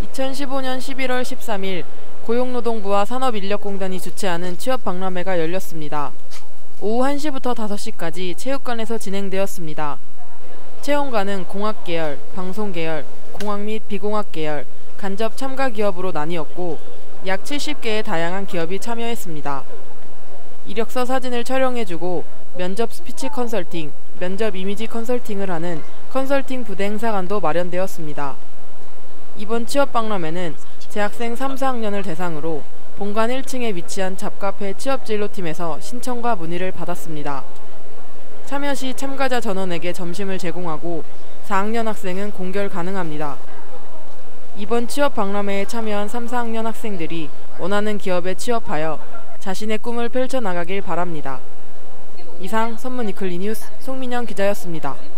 2015년 11월 13일 고용노동부와 산업인력공단이 주최하는 취업박람회가 열렸습니다. 오후 1시부터 5시까지 체육관에서 진행되었습니다. 채용관은 공학계열, 방송계열, 공학 및 비공학계열, 간접 참가 기업으로 나뉘었고 약 70개의 다양한 기업이 참여했습니다. 이력서 사진을 촬영해주고 면접 스피치 컨설팅, 면접 이미지 컨설팅을 하는 컨설팅 부대 행사관도 마련되었습니다. 이번 취업박람회는 재학생 3, 4학년을 대상으로 본관 1층에 위치한 잡카페 취업진로팀에서 신청과 문의를 받았습니다. 참여 시 참가자 전원에게 점심을 제공하고 4학년 학생은 공결 가능합니다. 이번 취업박람회에 참여한 3, 4학년 학생들이 원하는 기업에 취업하여 자신의 꿈을 펼쳐나가길 바랍니다. 이상 선문 위클리 뉴스 송민영 기자였습니다.